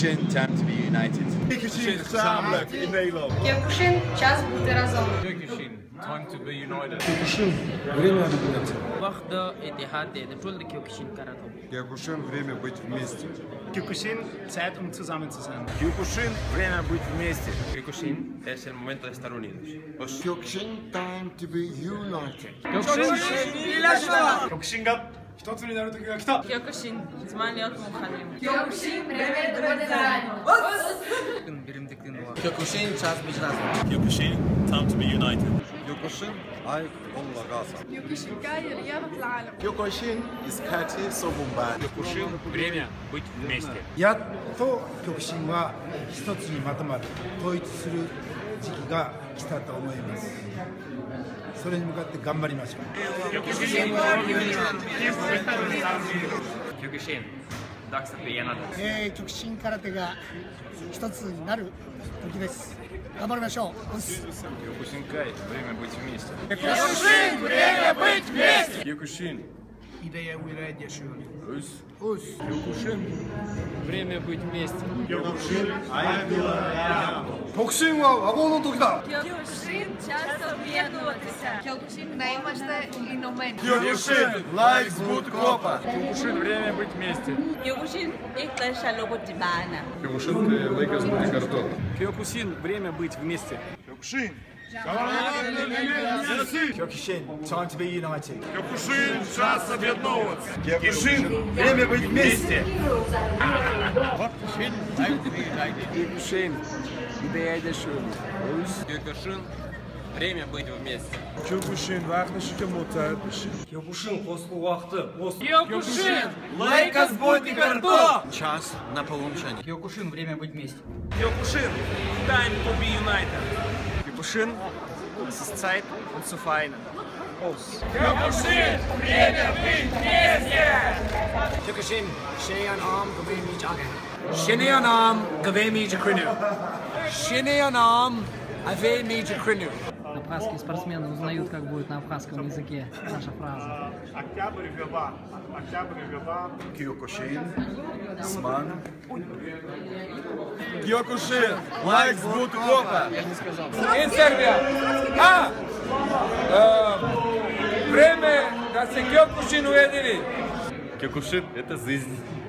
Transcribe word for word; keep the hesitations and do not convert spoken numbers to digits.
Kyokushin, time to be united. Kyokushin, gezamenlijk in Nederland. Kyokushin, час бути разом. Kyokushin, time to be united. Kyokushin, время объединяться. Вахда Этихад, это что для Kyokushin каратом? Kyokushin, время быть вместе. Kyokushin, Zeit, um zusammen zu sein. Kyokushin, время быть вместе. Kyokushin es el momento de estar unidos. Kyokushin, time to be united. Kyokushinが一つになる時が来た。 Kyokushin, зман лёт муханим. Kyokushin, время думать заранее. Kyokushin, час быть разным. Kyokushin, time to be united. Kyokushin, ай والله غاصة. Kyokushin, جاي رياضة العالم. Kyokushin, искати собумбан. Kyokushin, время быть вместе. やっと極真は一つにまとまる統一する時期が来たと思います。それに向かって頑張りましょう。 Kyokushin, dags att bli enade. えー、極真空手が一つになる時です。頑張りましょう。 Kyokushin Kai, время быть вместе. Kyokushin, время быть вместе. Kyokushin, Ideia уйрайдя шули. Kyokushin, Время быть вместе. Kyokushin, ай Kyokushin は和合の時だ。 Kyokushin, час объединиться. Kyokushin, да имаште иномени. Kyokushin, likes good kopa. Kyokushin, время быть вместе. Kyokushin, это шалогу тибана. Kyokushin, laikas būti kartu. Kyokushin, время быть вместе. Kyokushin. Kyokushin, time to be united. Kyokushin, час объединовываться. Kyokushin, время быть вместе. Kyokushin, ideia de chuva. Kyokushin, время быть вместе. Kyokushin, вахтышка мутает. Kyokushin, после вахты. Kyokushin, laikas būti kartu. Час на получение. Kyokushin, время быть вместе. Kyokushin, time to be united. Kyokushin, es ist Zeit, uns zu vereinen. Kyokushin, время быть вместе. Kyokushin, Sheyan Arm, Gavemi Jagan. Sheyan Arm, Gavemi Jakrinu. Sheyan Arm, Avemi Jakrinu. Абхазские спортсмены узнают, как будет на абхазском языке наша фраза. Октябрь вела. Октябрь вела. Kyokushin, Sman. Kyokushin, likes good kopa. In Serbia. А! Время да се Kyokushin уедини. Kyokushin, это жизнь.